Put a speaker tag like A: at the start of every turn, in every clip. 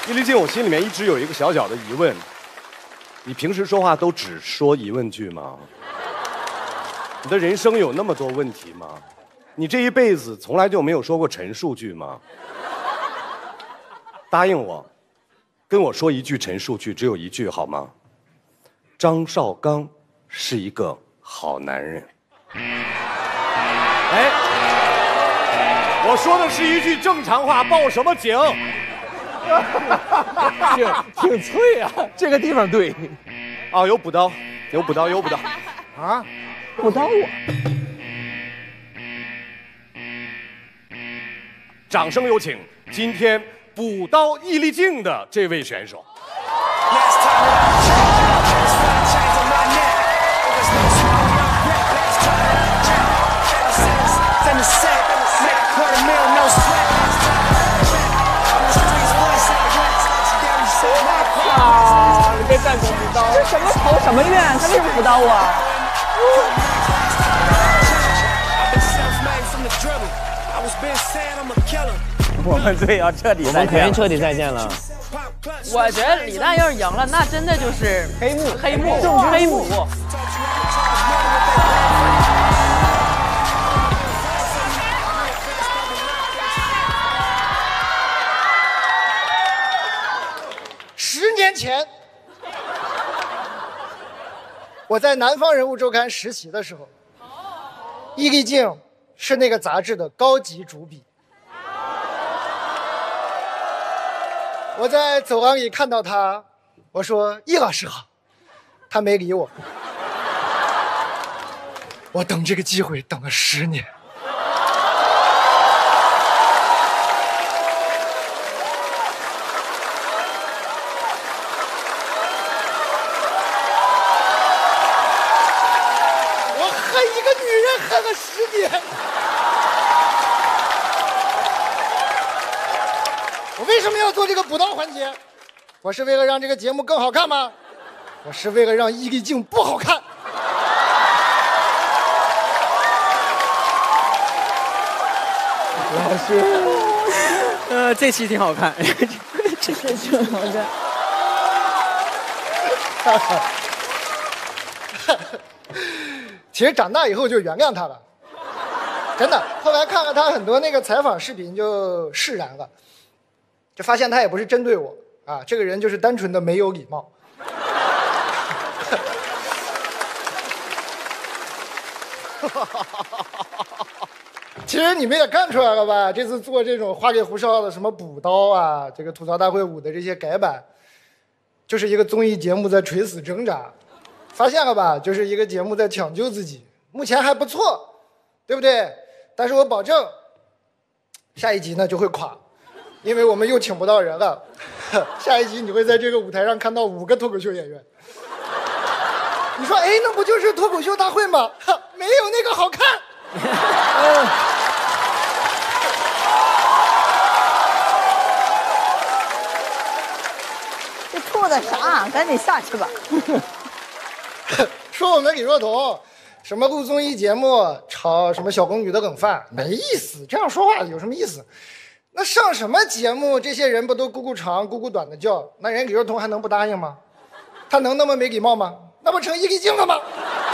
A: 易立竞，我心里面一直有一个小小的疑问，你平时说话都只说疑问句吗？你的人生有那么多问题吗？你这一辈子从来就没有说过陈述句吗？答应我，跟我说一句陈述句，只有一句好吗？张绍刚是一个好男人。哎，我说的是一句正常话，报什么警？
B: 挺脆啊，这个地方对。
A: 啊，有补刀，有补刀，有补刀。
B: 啊，补刀我。
A: 掌声有请今天补刀易立竞的这位选手。
B: 啊！你被战功补刀，
C: 这什么仇什么怨？他为什么补刀我？
B: 我们队要彻底再见，我们肯定彻底再见了。
C: 我觉得李诞要是赢了，那真的就是黑幕。
D: 10年前，我在《南方人物周刊》实习的时候，易立竞是那个杂志的高级主笔。我在走廊里看到他，我说：“易老师好。”他没理我。我等这个机会等了10年。看了10年，我为什么要做这个补刀环节？我是为了让这个节目更好看吗？我是为了让易立竞不好看。
B: 老师，这期挺好看，这期挺好
D: 看。其实长大以后就原谅他了，真的。后来看了他很多那个采访视频，就释然了，就发现他也不是针对我啊，这个人就是单纯的没有礼貌。其实你们也看出来了吧？这次做这种花里胡哨的什么补刀啊，这个吐槽大会5的这些改版，就是一个综艺节目在垂死挣扎。发现了吧？就是一个节目在抢救自己，目前还不错，对不对？但是我保证，下一集呢就会垮，因为我们又请不到人了。下一集你会在这个舞台上看到5个脱口秀演员。你说，哎，那不就是脱口秀大会吗？没有那个好看。
C: 这吐的啥？赶紧下去吧。
D: 说我们李若彤什么录综艺节目炒什么小宫女的冷饭，没意思，这样说话有什么意思？那上什么节目这些人不都咕咕长咕咕短的叫，那人李若彤还能不答应吗？他能那么没礼貌吗？那不成易立竞了吗？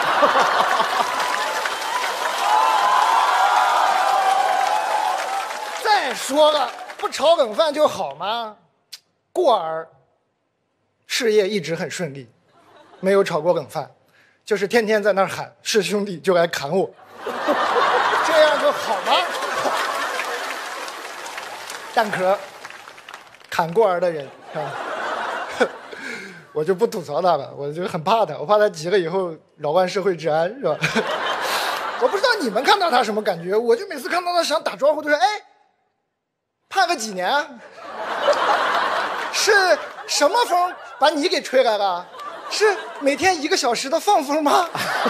D: 再说了，不炒冷饭就好吗？过儿事业一直很顺利，没有炒过冷饭，就是天天在那儿喊是兄弟就来砍我，这样就好吗？蛋壳砍过儿的人啊，我就不吐槽他了，我就很怕他，我怕他急了以后扰乱社会治安，是吧？我不知道你们看到他什么感觉，我就每次看到他想打招呼都说，哎，判了几年啊？是什么风把你给吹来了？是每天1个小时的放风吗？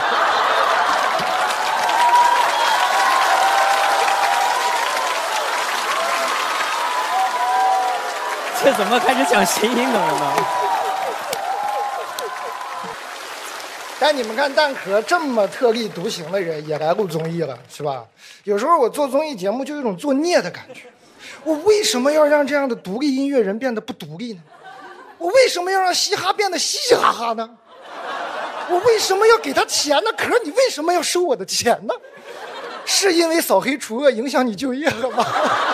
B: 这怎么开始讲谐音梗了呢？
D: 但你们看蛋壳这么特立独行的人也来录综艺了，是吧？有时候我做综艺节目就有一种作孽的感觉， 我为什么要让这样的独立音乐人变得不独立呢？我为什么要让嘻哈变得嘻嘻哈哈呢？我为什么要给他钱呢？可是你为什么要收我的钱呢？是因为扫黑除恶影响你就业了吗？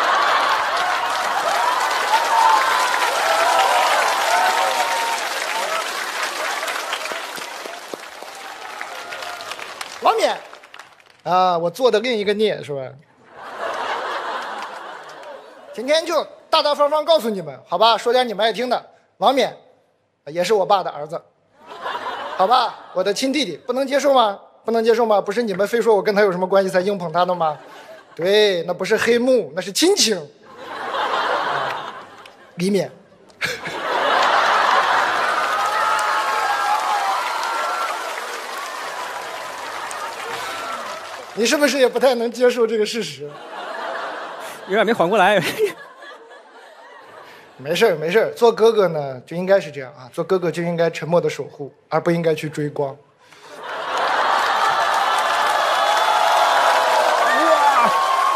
D: 王冕啊，我做的另一个孽是吧？今天就大大方方告诉你们，好吧？说点你们爱听的。王冕也是我爸的儿子，好吧？我的亲弟弟，不能接受吗？不能接受吗？不是你们非说我跟他有什么关系才硬捧他的吗？对，那不是黑幕，那是亲情。李冕。你是不是也不太能接受这个事实？
B: 有点没缓过来。
D: 没事没事，做哥哥呢就应该是这样啊，做哥哥就应该沉默的守护，而不应该去追光。哇！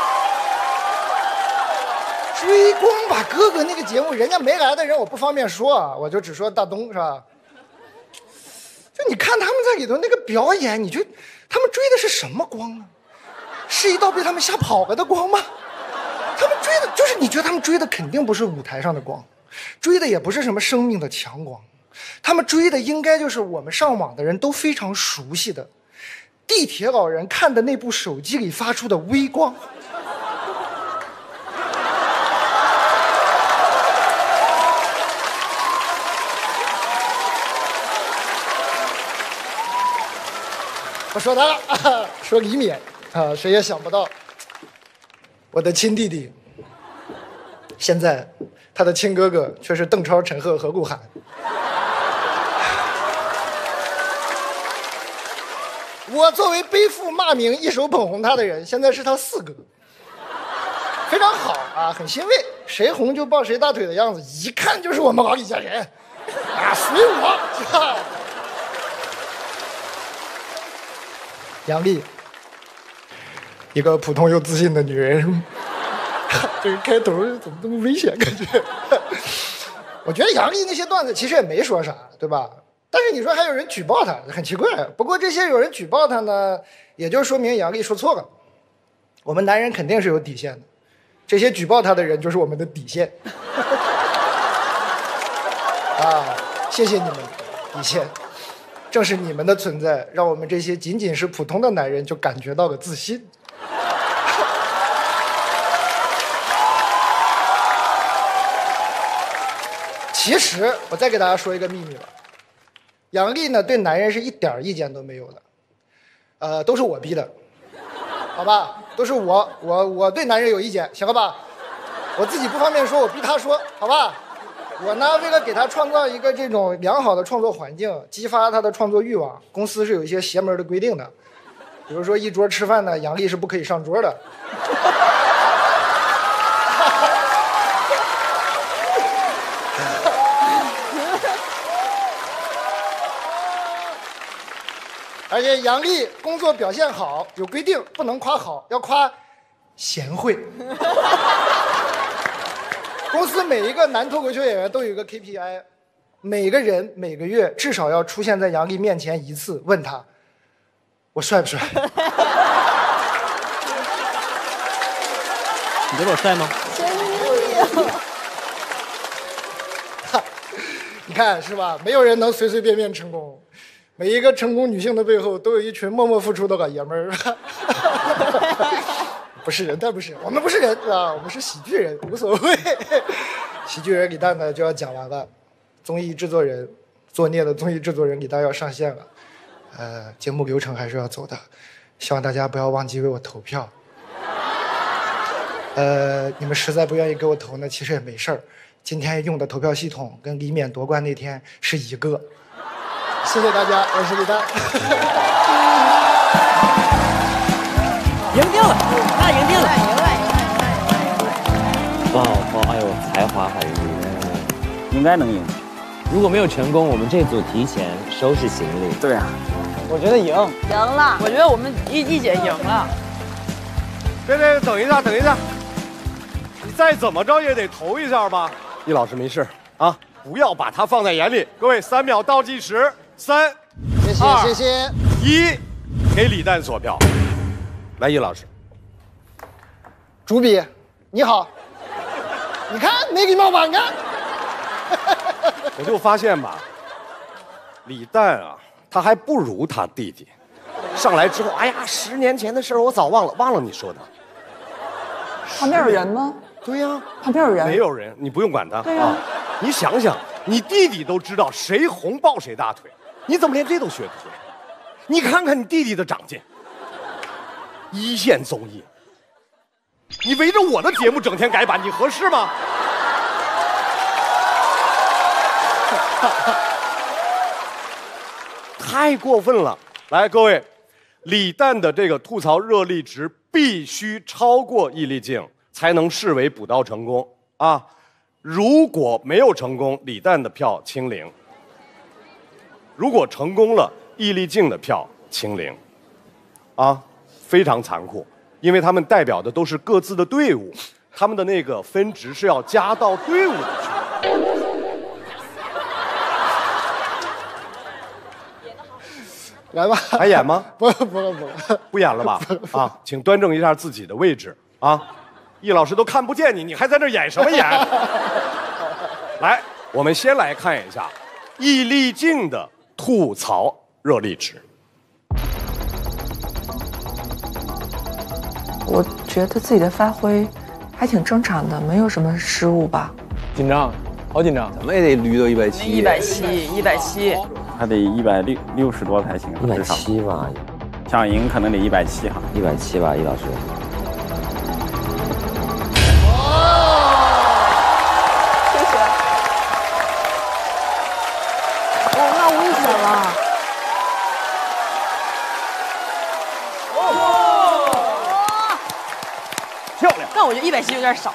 D: 追光吧，哥哥那个节目，人家没来的人我不方便说啊，我就只说大东是吧？就你看他们在里头那个表演，你就他们追的是什么光啊？是一道被他们吓跑了的光吗？他们追的就是你觉得他们追的肯定不是舞台上的光，追的也不是什么生命的强光，他们追的应该就是我们上网的人都非常熟悉的地铁老人看的那部手机里发出的微光。我说他了，说李冕啊，谁也想不到，我的亲弟弟，现在他的亲哥哥却是邓超、陈赫和鹿晗。我作为背负骂名、一手捧红他的人，现在是他四哥，非常好啊，很欣慰。谁红就抱谁大腿的样子，一看就是我们老李家人啊，随我。杨丽，一个普通又自信的女人。这个开头怎么这么危险？感觉。我觉得杨丽那些段子其实也没说啥，对吧？但是你说还有人举报他，很奇怪。不过这些有人举报他呢，也就说明杨丽说错了。我们男人肯定是有底线的，这些举报他的人就是我们的底线。啊，谢谢你们，底线。正是你们的存在，让我们这些仅仅是普通的男人就感觉到了自信。其实我再给大家说一个秘密吧，杨丽呢对男人是一点意见都没有的，都是我逼的，好吧？都是我对男人有意见，行了吧？我自己不方便说，我逼他说，好吧？我呢，为了给他创造一个这种良好的创作环境，激发他的创作欲望，公司是有一些邪门的规定的，比如说一桌吃饭呢，杨丽是不可以上桌的。而且杨丽工作表现好，有规定，不能夸好，要夸贤惠。公司每一个男脱口秀演员都有一个 KPI， 每个人每个月至少要出现在杨丽面前一次，问他我帅不帅？
B: 你觉得我帅吗？
D: 你看是吧？没有人能随随便便成功，每一个成功女性的背后都有一群默默付出的老爷们儿。不是人，但不是，我们不是人啊，我们是喜剧人，无所谓。喜剧人李诞呢就要讲完了，综艺制作人作孽的综艺制作人李诞要上线了，节目流程还是要走的，希望大家不要忘记为我投票。你们实在不愿意给我投呢，其实也没事儿，今天用的投票系统跟李冕夺冠那天是一个。谢谢大家，我是李诞。
B: 赢定了，那赢定了，
E: 不好，哎呦，才华好应该能赢。如果没有成功，我们这组提前收拾行李。
B: 对啊，
F: 我觉得赢
C: 了。我觉得我们一姐赢了。
A: 对，等一下， 再怎么着也得投一下吧。易老师没事啊，不要把它放在眼里。各位，3秒倒计时，3、
D: 谢谢
A: 2
D: 谢谢。
A: 1，给李诞锁票。来，易老师，
D: 主笔，你好。你看没礼貌吧？你看。
A: 我就发现吧，李诞啊，他还不如他弟弟。上来之后，哎呀，10年前的事儿我早忘了，忘了你说的。
F: 旁边有人吗？
A: 对呀，
F: 旁边有人。
A: 没有人，你不用管他。
F: 对呀，
A: 你想想，你弟弟都知道谁红抱谁大腿，你怎么连这都学不会？你看看你弟弟的长进，一线综艺，你围着我的节目整天改版，你合适吗？太过分了！来，各位，李诞的这个吐槽热力值必须超过易立竞，才能视为补刀成功啊！如果没有成功，李诞的票清零；如果成功了，易立竞的票清零。啊，非常残酷，因为他们代表的都是各自的队伍，他们的那个分值是要加到队伍里去。
D: 来吧，
A: 还演吗？
D: 不了，
A: 不演了吧？啊，请端正一下自己的位置啊！易老师都看不见你，你还在那演什么演？来，我们先来看一下易立竞的吐槽热力值。
F: 我觉得自己的发挥还挺正常的，没有什么失误吧。
B: 紧张，好紧张。
G: 怎么也得捋到
C: 170，170，
E: 还得160多才行
G: 170吧，
E: 想赢可能得170哈
G: 170吧，易老师。
F: 谢谢。哦，那危险了。
A: 漂亮！
C: 但我觉得170有点少。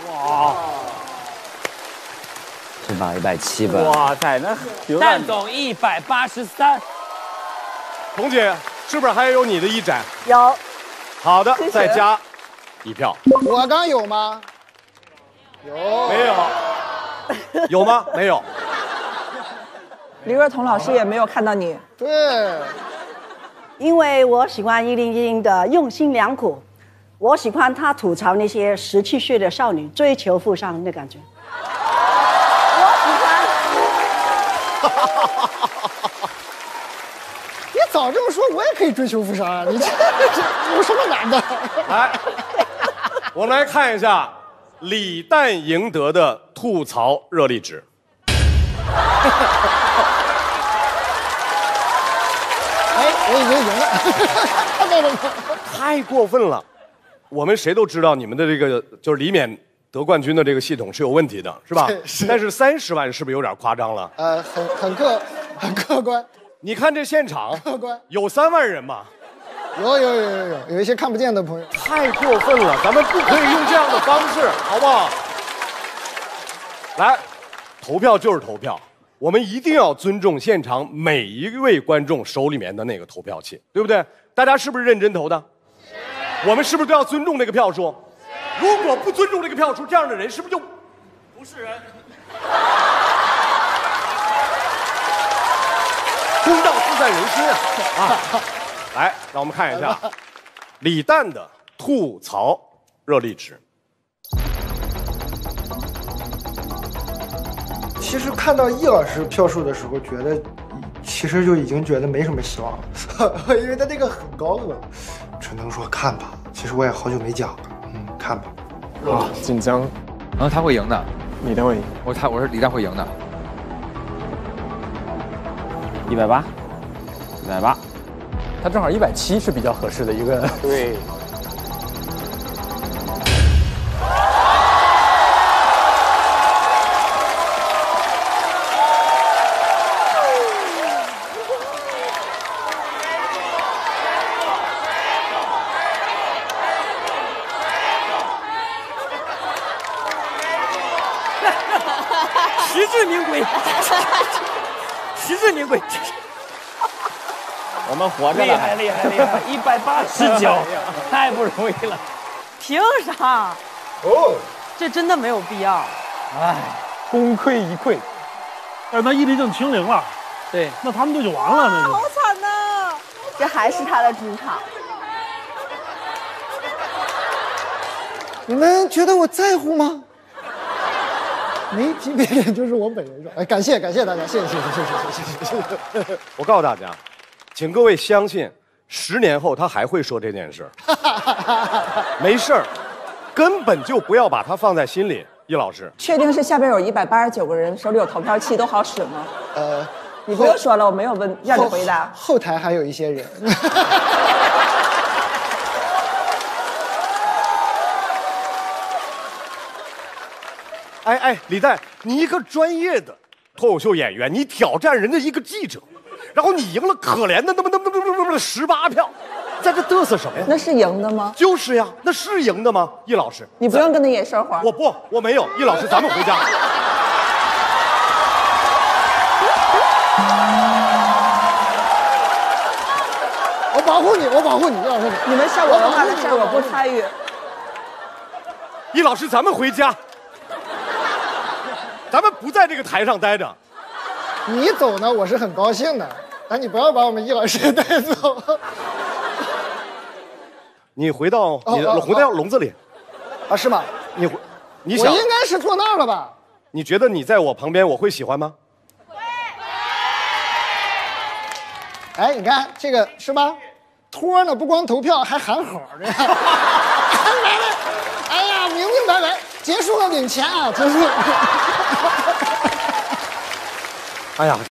G: 是吧？170吧。
E: 哇塞，那
B: 蛋总183。
A: 彤姐，是不是还有你的一展？
F: 有。
A: 好的，
F: 谢谢
A: 再加1票。
D: 我刚有吗？有。
A: 没有？有吗？没有。
F: 李若彤老师也没有看到你。
D: 对。
H: 因为我喜欢易立竞的用心良苦，我喜欢他吐槽那些17岁的少女追求富商的感觉。
D: 你早这么说，我也可以追求富商啊！你这有什么难的？
A: 来，我们来看一下李诞赢得的吐槽热力值。
D: 哎，我已经赢了，看到了吗？
A: 太过分了！我们谁都知道你们的这个就是李冕得冠军的这个系统是有问题的，是吧？
D: 是。
A: 但是30万是不是有点夸张了？
D: 很客观。
A: 你看这现场，
D: 客观
A: 有3万人吗？
D: 有一些看不见的朋友。
A: 太过分了，咱们不可以用这样的方式，好不好？来，投票就是投票，我们一定要尊重现场每一位观众手里面的那个投票器，对不对？大家是不是认真投的？我们是不是都要尊重这个票数？如果不尊重这个票数，这样的人是不是就不是人？公道自在人心啊！来，让我们看一下李诞的吐槽热力值。
D: 其实看到易老师票数的时候，觉得其实就已经觉得没什么希望了，因为他那个很高了。只能说看吧。其实我也好久没讲了，看吧。
B: 啊，紧张。
I: 然后他会赢的，
B: 李诞会赢。
I: 我说李诞会赢的。
E: 180，
B: 他正好170是比较合适的一个。
E: 对。
B: 实至名归，实至名归。
E: 我们活着
B: 厉害189，太不容易了。
C: 凭啥？
D: 哦，
C: 这真的没有必要。
J: 哎，功亏一篑。
K: 但是他毅力症清零了，
B: 对，
K: 那他们就完了，那就。
L: 好惨呐！这还是他的主场。
D: 你们觉得我在乎吗？没级别脸就是我本人是吧？哎，感谢大家，谢谢。
A: 我告诉大家，请各位相信，10年后他还会说这件事儿。没事儿，根本就不要把它放在心里。易老师，
F: 确定是下边有189个人手里有投票器都好使吗？你不用说了，我没有问，让你回答。
D: 后台还有一些人。
A: 哎，李诞，你一个专业的脱口秀演员，你挑战人家一个记者，然后你赢了可怜的那么18票，在这嘚瑟什么呀？
F: 那是赢的吗？
A: 就是呀，那是赢的吗？易老师，
F: 你不用跟他演生活。
A: 我没有。易老师，咱们回家。
D: 我保护你，易老师。
F: 你们效果文化的事儿我不参与。
A: 易老师，咱们回家。咱们不在这个台上待着。
D: 你走呢，我是很高兴的，但你不要把我们易老师带走。
A: 你回到笼子里，
D: 啊，是吗？
A: 你想，
D: 我应该是坐那儿了吧？
A: 你觉得你在我旁边，我会喜欢吗？
D: 哎，你看这个是吧？托呢，不光投票，还喊好呢。哎呀，明白，结束了领钱啊，结束了。
A: 哎呀。